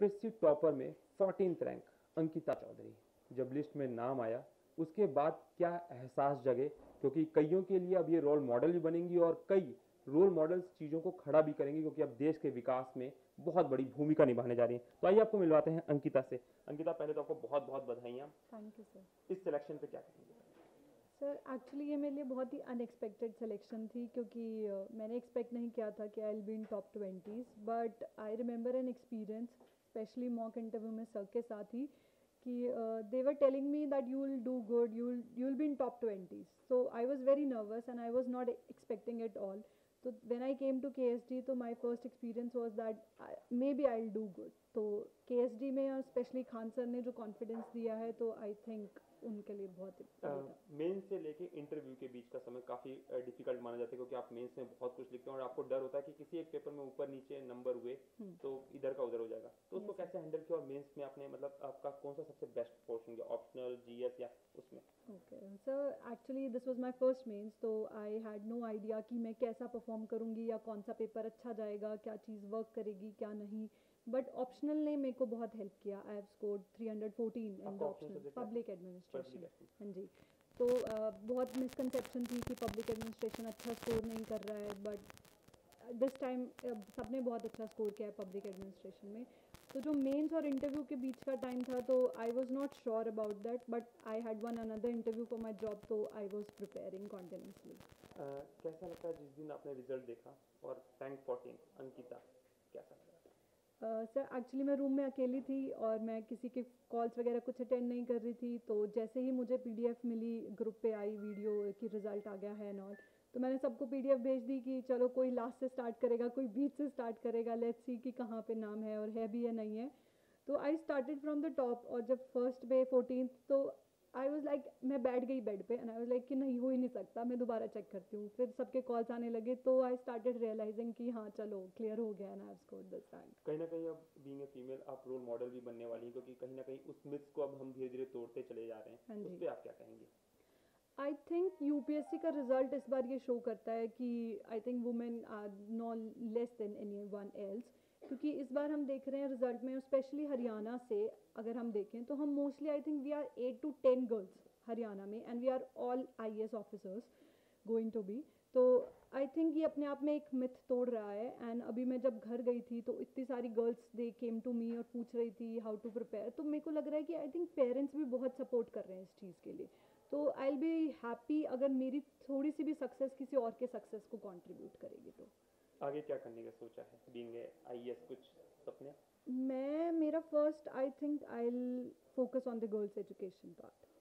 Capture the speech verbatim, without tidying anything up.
UPSC topper में fourteenth rank Ankita Chaudhary, जब list में नाम आया उसके बाद क्या एहसास जगे, क्योंकि कईयों के लिए अब ये रोल मॉडल भी बनेंगी और कई रोल मॉडल्स चीज़ों को खड़ा भी करेंगे, क्योंकि अब देश के विकास में बहुत बड़ी भूमिका निभाने जा रही हैं। तो आइए आपको मिलवाते हैं अंकिता से। अंकिता, पहले तो आपको बहुत बहुत बधाइयाँ। Thank you sir. इस सिलेक्शन पे क्या कहेंगे? सर एक्चुअली ये मेरे लिए बहुत ही अनएक्सपेक्टेड सिलेक्शन थी, क्योंकि uh, मैंने एक्सपेक्ट नहीं किया था कि I will be in top twenties, but I remember an experience especially mock interview में सर के साथ ही कि they were telling me that you will do good, you will you will be in top twenties. So I was very nervous and I was not expecting it all. तो when I came to K S D, तो my first experience was that maybe I will do good. तो K S D में और specially Khan sir ने जो confidence दिया है, तो आई थिंक उनके लिए बहुत मेंस से लेके इंटरव्यू के बीच का समय काफी डिफिकल्ट माना जाता है, क्योंकि आप मेंस में बहुत कुछ लिखते हैं और आपको डर होता है कि किसी एक पेपर में ऊपर नीचे नंबर हुए तो इधर का उधर हो जाएगा। तो उसको कैसे हैंडल किया और मेंस में आपने, मतलब आपका कौन सा सबसे बेस्ट पोर्शन गया, ऑप्शनल, जीएस या उसमें? Okay sir, actually this was my first mains, तो आई हैड नो आइडिया कि मैं कैसा परफॉर्म करूंगी या कौन सा पेपर अच्छा जाएगा, क्या चीज़ वर्क करेगी क्या नहीं। बट ऑप्शनल ने मेरे को बहुत हेल्प किया। I have scored three fourteen in the optional public administration. हाँ जी। तो uh, बहुत मिसकंसेप्शन थी कि पब्लिक एडमिनिस्ट्रेशन अच्छा स्कोर नहीं कर रहा है, बट दिस टाइम सबने बहुत अच्छा स्कोर किया है पब्लिक एडमिनिस्ट्रेशन में। तो जो मेंस और इंटरव्यू के बीच का टाइम था, तो I was not sure about that, but I had one another interview for my job, तो आई वाज प्रिपेयरिंग कॉन्टिन्यूसली। कैसा लगता है जिस दिन आपने रिजल्ट देखा और रैंक फोर्टीन अंकिता, कैसा लगा? सर एक्चुअली मैं रूम में अकेली थी और मैं किसी के कॉल्स वगैरह कुछ अटेंड नहीं कर रही थी। तो जैसे ही मुझे पीडीएफ मिली, ग्रुप पे आई वीडियो कि रिजल्ट आ गया है एंड ऑल, तो मैंने सबको पीडीएफ भेज दी कि चलो कोई लास्ट से स्टार्ट करेगा, कोई बीच से स्टार्ट करेगा, लेट्स सी कि कहाँ पे नाम है और है भी या नहीं है। तो I started from the top, और जब फर्स्ट पे फोर्टीन, तो आई वॉज लाइक, मैं बैठ गई बेड पे एंड आई वॉज लाइक कि नहीं हो ही नहीं सकता, मैं दोबारा चेक करती हूँ। फिर सबके कॉल्स आने लगे, तो आई स्टार्टेड रियलाइजिंग कि हाँ चलो क्लियर हो गया and I have scored this rank. कहीं ना कहीं अब बीइंग ए फीमेल आप रोल मॉडल भी बनने वाली हैं, क्योंकि कहीं ना कहीं उस मिथ्स को अब हम धीरे धीरे तोड़ते चले जा रहे हैं। हाँ उस जी। पर आप क्या कहेंगे? आई थिंक यूपीएससी का रिजल्ट इस बार ये शो करता है कि I think women are no less than anyone else, क्योंकि इस बार हम देख रहे हैं रिजल्ट में, स्पेशली हरियाणा से अगर हम देखें तो हम mostly I think we are eight to ten girls Haryana में, and we are all I A S officers going to be. तो आई थिंक ये अपने आप में एक मिथ तोड़ रहा है। एंड अभी मैं जब घर गई थी, तो इतनी सारी girls they came to me और पूछ रही थी हाउ टू प्रिपेयर, तो मेरे को लग रहा है कि आई थिंक पेरेंट्स भी बहुत सपोर्ट कर रहे हैं इस चीज़ के लिए। तो आई विल बी हैप्पी अगर मेरी थोड़ी सी भी सक्सेस किसी और के सक्सेस को कंट्रीब्यूट करेगी। तो आगे क्या करने का सोचा है? बीइंग ए आईएएस कुछ सपने? मैं, मेरा first I think I will focus on the girls education part.